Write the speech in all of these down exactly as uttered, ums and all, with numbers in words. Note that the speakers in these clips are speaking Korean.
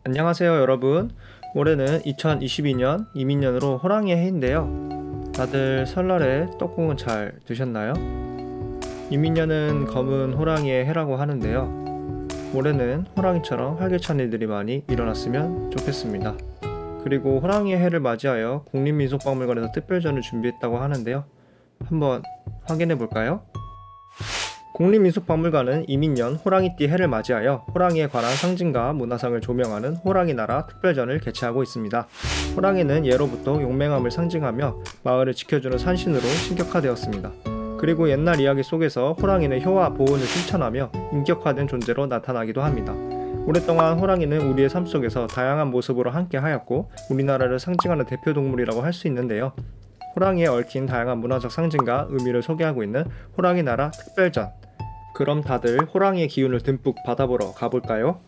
안녕하세요 여러분. 올해는 이천이십이 년 이민년으로 호랑이의 해인데요. 다들 설날에 떡국은 잘 드셨나요? 이민년은 검은 호랑이의 해라고 하는데요. 올해는 호랑이처럼 활기찬 일들이 많이 일어났으면 좋겠습니다. 그리고 호랑이의 해를 맞이하여 국립민속박물관에서 특별전을 준비했다고 하는데요. 한번 확인해 볼까요? 국립민속박물관은 이민년 호랑이띠 해를 맞이하여 호랑이에 관한 상징과 문화상을 조명하는 호랑이나라 특별전을 개최하고 있습니다. 호랑이는 예로부터 용맹함을 상징하며 마을을 지켜주는 산신으로 신격화되었습니다. 그리고 옛날 이야기 속에서 호랑이는 효와 보온을 실천하며 인격화된 존재로 나타나기도 합니다. 오랫동안 호랑이는 우리의 삶 속에서 다양한 모습으로 함께하였고 우리나라를 상징하는 대표 동물이라고 할 수 있는데요. 호랑이에 얽힌 다양한 문화적 상징과 의미를 소개하고 있는 호랑이나라 특별전. 그럼 다들 호랑이의 기운을 듬뿍 받아보러 가볼까요?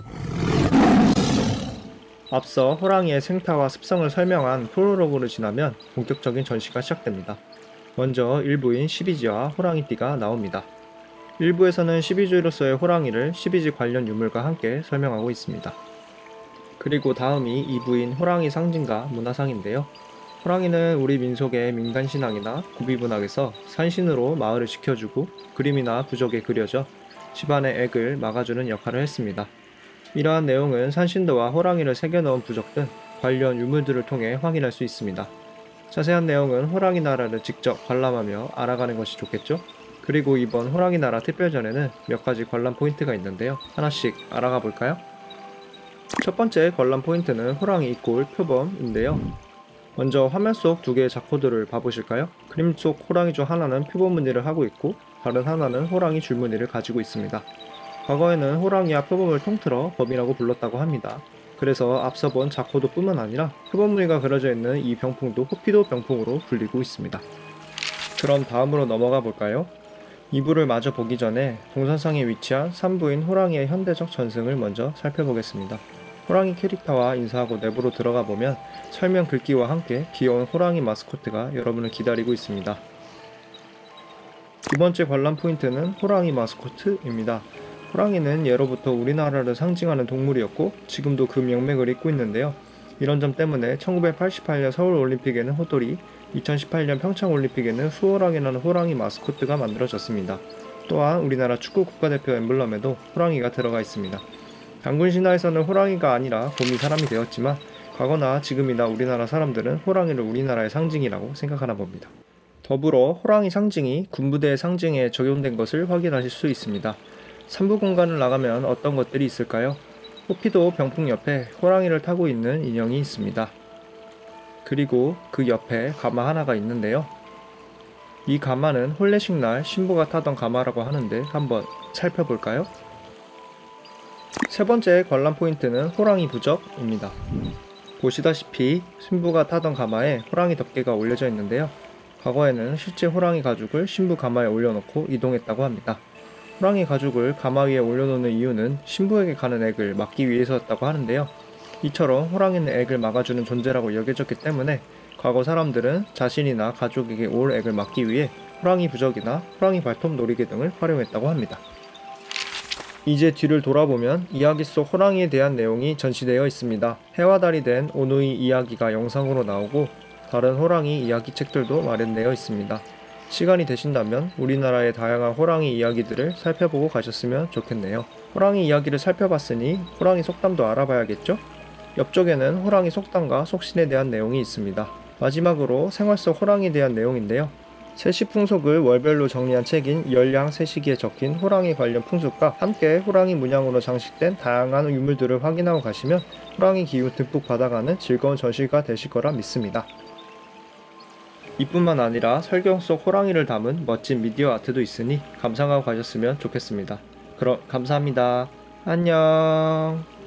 앞서 호랑이의 생태와 습성을 설명한 프롤로그를 지나면 본격적인 전시가 시작됩니다. 먼저 일부인 십이지와 호랑이띠가 나옵니다. 일부에서는 십이지로서의 호랑이를 십이지 관련 유물과 함께 설명하고 있습니다. 그리고 다음이 이부인 호랑이 상징과 문화상인데요. 호랑이는 우리 민속의 민간신앙이나 구비문학에서 산신으로 마을을 지켜주고 그림이나 부적에 그려져 집안의 액을 막아주는 역할을 했습니다. 이러한 내용은 산신도와 호랑이를 새겨넣은 부적 등 관련 유물들을 통해 확인할 수 있습니다. 자세한 내용은 호랑이나라를 직접 관람하며 알아가는 것이 좋겠죠? 그리고 이번 호랑이나라 특별전에는 몇 가지 관람 포인트가 있는데요. 하나씩 알아가 볼까요? 첫 번째 관람 포인트는 호랑이 입골 표범인데요. 먼저 화면 속 두 개의 자코드를 봐보실까요? 그림 속 호랑이 중 하나는 표범 무늬를 하고 있고 다른 하나는 호랑이 줄무늬를 가지고 있습니다. 과거에는 호랑이와 표범을 통틀어 범이라고 불렀다고 합니다. 그래서 앞서 본 자코드 뿐만 아니라 표범 무늬가 그려져 있는 이 병풍도 호피도 병풍으로 불리고 있습니다. 그럼 다음으로 넘어가 볼까요? 이 부를 마저 보기 전에 동선상에 위치한 삼부인 호랑이의 현대적 전승을 먼저 살펴보겠습니다. 호랑이 캐릭터와 인사하고 내부로 들어가 보면 설명 글귀와 함께 귀여운 호랑이 마스코트가 여러분을 기다리고 있습니다. 두 번째 관람 포인트는 호랑이 마스코트입니다. 호랑이는 예로부터 우리나라를 상징하는 동물이었고 지금도 그 명맥을 잇고 있는데요. 이런 점 때문에 천구백팔십팔 년 서울올림픽에는 호돌이, 이천십팔 년 평창올림픽에는 수호랑이라는 호랑이 마스코트가 만들어졌습니다. 또한 우리나라 축구 국가대표 엠블럼에도 호랑이가 들어가 있습니다. 단군 신화에서는 호랑이가 아니라 곰이 사람이 되었지만 과거나 지금이나 우리나라 사람들은 호랑이를 우리나라의 상징이라고 생각하나 봅니다. 더불어 호랑이 상징이 군부대의 상징에 적용된 것을 확인하실 수 있습니다. 삼부 공간을 나가면 어떤 것들이 있을까요? 호피도 병풍 옆에 호랑이를 타고 있는 인형이 있습니다. 그리고 그 옆에 가마 하나가 있는데요. 이 가마는 혼례식 날 신부가 타던 가마라고 하는데 한번 살펴볼까요? 세 번째 관람 포인트는 호랑이 부적입니다. 보시다시피 신부가 타던 가마에 호랑이 덮개가 올려져 있는데요. 과거에는 실제 호랑이 가죽을 신부 가마에 올려놓고 이동했다고 합니다. 호랑이 가죽을 가마 위에 올려놓는 이유는 신부에게 가는 액을 막기 위해서였다고 하는데요. 이처럼 호랑이는 액을 막아주는 존재라고 여겨졌기 때문에 과거 사람들은 자신이나 가족에게 올 액을 막기 위해 호랑이 부적이나 호랑이 발톱 놀이개 등을 활용했다고 합니다. 이제 뒤를 돌아보면 이야기 속 호랑이에 대한 내용이 전시되어 있습니다. 해와 달이 된 오누이 이야기가 영상으로 나오고 다른 호랑이 이야기 책들도 마련되어 있습니다. 시간이 되신다면 우리나라의 다양한 호랑이 이야기들을 살펴보고 가셨으면 좋겠네요. 호랑이 이야기를 살펴봤으니 호랑이 속담도 알아봐야겠죠? 옆쪽에는 호랑이 속담과 속신에 대한 내용이 있습니다. 마지막으로 생활 속 호랑이에 대한 내용인데요. 세시 풍속을 월별로 정리한 책인 열량 세시기에 적힌 호랑이 관련 풍습과 함께 호랑이 문양으로 장식된 다양한 유물들을 확인하고 가시면 호랑이 기운 듬뿍 받아가는 즐거운 전시가 되실 거라 믿습니다. 이뿐만 아니라 설경 속 호랑이를 담은 멋진 미디어 아트도 있으니 감상하고 가셨으면 좋겠습니다. 그럼 감사합니다. 안녕.